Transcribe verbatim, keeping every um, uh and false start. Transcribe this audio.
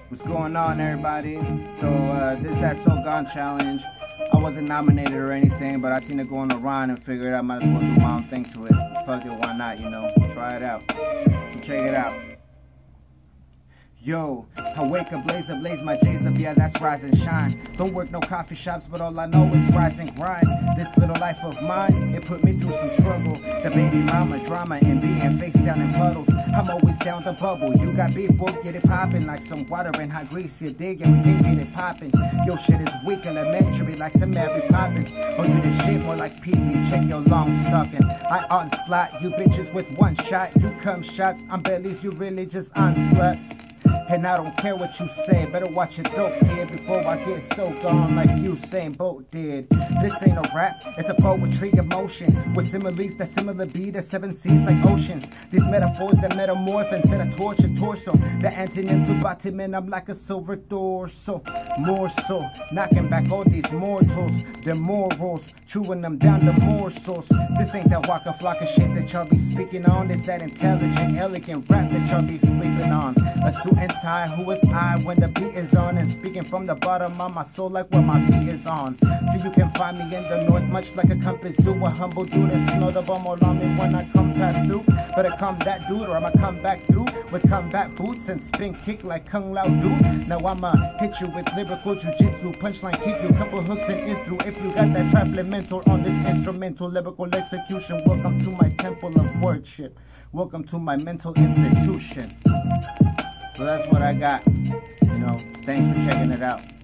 What's going on, everybody? So uh, this that So Gone challenge. I wasn't nominated or anything, but I seen it going around and figured I might as well do my own thing to it. Fuck it, why not? You know, try it out. So check it out. Yo, I wake up, blaze up, blaze my J's up, yeah, that's rise and shine. Don't work no coffee shops, but all I know is rise and grind. This little life of mine, it put me through some struggle. The baby mama drama and being face down in puddles. I'm always down the bubble. You got beef, boy, get it poppin' like some water and hot grease. You dig and we can get it poppin'. Yo, shit is weak elementary like some Mary Poppins. Oh, you this shit more like Pee Wee, check your long stocking. I onslaught you bitches with one shot. You come shots, I'm bellies, you really just onsluts. And I don't care what you say, better watch your dope, kid, before I get so gone like Usain Bolt did. This ain't a rap, it's a poetry of motion, with similes that similar be the seven seas like oceans. These metaphors that metamorph instead of torture torso. The antonym to bottom, I'm like a silver torso. More so, knocking back all these mortals, their morals, chewing them down to morsels. This ain't that waka flocka shit that y'all be speaking on. It's that intelligent, elegant rap that y'all be sleeping on. A suit and tie, who is I when the beat is on? And speaking from the bottom of my soul like where my feet is on. So you can find me in the north, much like a compass do. A humble dude and snow the bum on me when I come past through. Better come that dude or I'ma come back through with combat boots and spin kick like Kung Lao do. Now I'ma hit you with lyrical jujitsu, punchline kick you, couple hooks and is through. If you got that trap mental on this instrumental lyrical execution, welcome to my temple of worship. Welcome to my mental institution. So that's what I got. You know, thanks for checking it out.